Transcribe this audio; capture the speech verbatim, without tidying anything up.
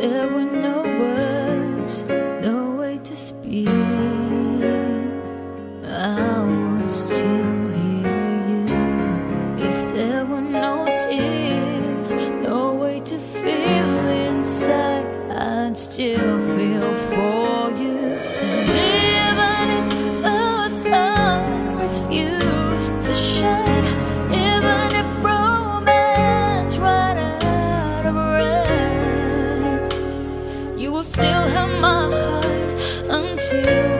there were no words, no way to speak, I would still hear you. If there were no tears, no way to feel inside, I'd still feel for you. And even if the sun refused to shine, even if romance ran out of rain, you will still have my heart until